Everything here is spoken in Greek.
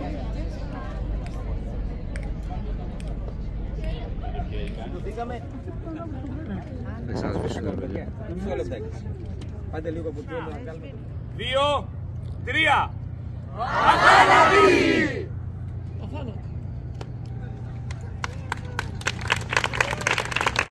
Δεν ξανασβήσουν τα παιδιά. Μισό λεπτάκι. Πάτε λίγο από πίσω να κάνουμε. 2, 3.